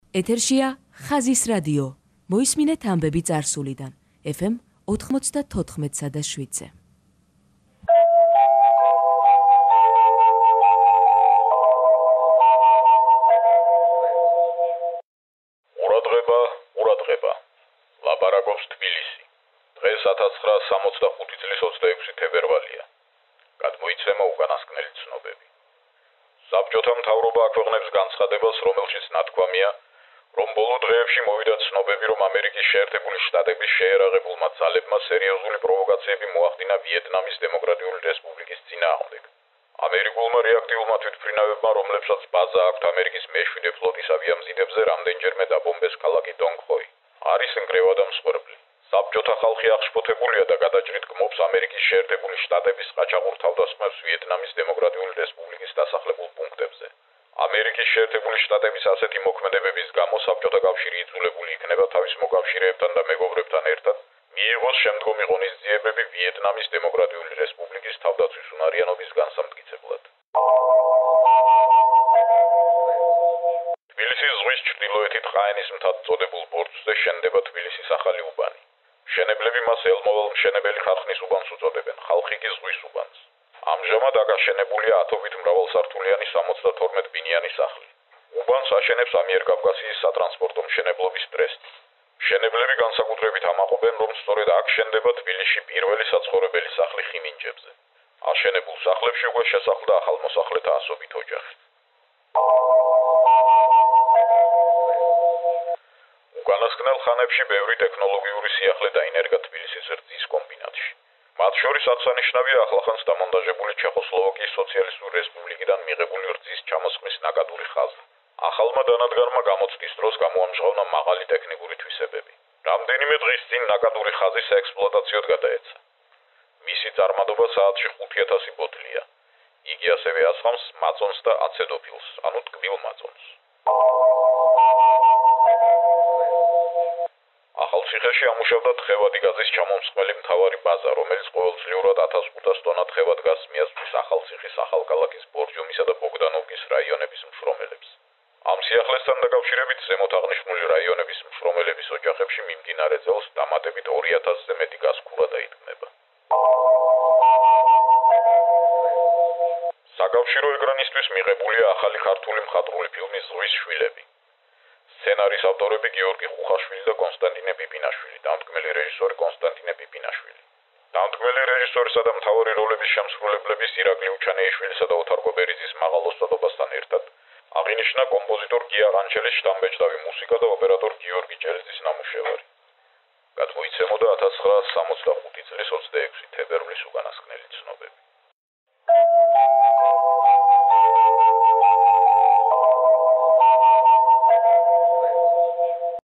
ეთერშია ხაზის რადიო. მოისმინეთ ამბები წარსულიდან. FM 94.7. ყურადღება. ლაპარაკობს თბილისი. დღეს 1965 წლის 26 თებერვალია. გადმოიცემა უკანასკნელი ცნობები. საბჭოთა მთავრობა აქვეყნებს განცხადებას, რომელშიც ნათქვამია, რომ ბოლო დღეებში მოვიდა ცნობები, რომ ამერიკის შეერთებული შტატების შეერაღებულმა ძალებმა სერიოზული პროვოკაციები მოახდინა ვიეტნამის დემოკრატიული რესპუბლიკის წინააღმდეგ. ამერიკულმა რეაქტიულმა თვითმფრინავებმა, რომლებსაც ბაზა აქვთ ამერიკის მე-7 ფლოტის ავიამზიდებზე, რამდენჯერმე დაბომბეს ქალაქი დონგხოი. არის ნგრევა და მსხვერპლი. საბჭოთა ხალხი აღშფოთებულია და გადაჭრით გმობს ამერიკის შეერთებული შტატების ყაჩაღურ თავდასხმებს ვიეტნამის დემოკრატიული რესპუბლიკის დასახლებულ პუნქტებზე. ამერიკის შეერთებული შტატების ასეთი მოქმედებების გამო საბჭოთა კავშირი იძულებული იქნება თავის მოკავშირეებთან და მეგობრებთან ერთად მიიღოს შემდგომი ღონისძიებები ვიეტნამის დემოკრატიული რესპუბლიკის თავდაცვის უნარიანობის განსამტკიცებლად. თბილისის ზღვის ჩრდილოეთით ყაენის მთად წოდებულ ბორცვზე შენდება თბილისის ახალი უბანი. მშენებლები მას ელმოვალ მშენებელი ხარხნის უბანს უწოდებენ, ხალხი კი ზღვის უბანს. ამჟამად აკაშენებულია ათობით მრავალსართულიანი 72 ბინიანი სახლი. უბანს აშენებს ამიერკავკასიის სატრანსპორტო მშენებლობის ტრესტი. მშენებლები განსაკუთრებით ამაყობენ, რომ სწორედ აქ შენდება თბილისში პირველი საცხოვრებელი სახლი ხიმინჯებზე. აშენებულ სახლებში უკვე შესახლდა ახალმოსახლეთა ასობით ოჯახი. უკანასკნელ ხანებში ბევრი ტექნოლოგიური სიახლე დაინერგა თბილისის რძის კომბინატში. მათ შორის აღსანიშნავია ახლახანს დამონტაჟებული ჩეხოსლოვაკიის სოციალისტური რესპუბლიკიდან მიღებული რძის ჩამოსხმის ნაკადური ხაზი. ახალმა დანადგარმა გამოცდის დროს გამოამჟღავნა მაღალი ტექნიკური თვისებები. რამდენიმე დღის წინ ნაკადური ხაზი საექსპლუატაციოდ გადაეცა. მისი წარმადობა საათში 5000 ბოთლია. იგი ასევე ასხამს მაწონს და აცედოფილს, ანუ ტკბილ მაწონს. ახალციხეში ამუშავდა თხევადი გაზის ჩამომსხმელი მთავარი ბაზა, რომელიც ყოველწლიურად 1500 ტონა თხევად გაზს მიაწვდის ახალციხის, ახალქალაქის, ბორჯომისა და ბოგდანოვკის რაიონების მშრომელებს. ამ სიახლესთან დაკავშირებით ზემოთ აღნიშნული რაიონების მშრომელების ოჯახებში მიმდინარე წელს დამატებით 2000-ზე მეტი გაზქურა დაიდგმება. საკავშირო ეკრანისთვის მიღებულია ახალი ქართული მხატვრული ფილმის ზღვის შვილები. სცენარის ავტორები გიორგი ხუხაშვილი და კონსტანტინე პიპინაშვილი, დამდგმელი რეჟისორი კონსტანტინე პიპინაშვილი. დამდგმელი რეჟისორისა და მთავარი როლების შემსრულებლების ირაკლი უჩანეიშვილისა და ოთარ გობერიძის მაღალ ოსტატობასთან ერთად აღინიშნა კომპოზიტორ გია ყანჩელის შთამბეჭდავი მუსიკა და ოპერატორ გიორგი ჭერძის ნამუშევარი. გადმოიცემოდა 1965 წლის 26 თებერვლის უკანასკნელი ცნობები.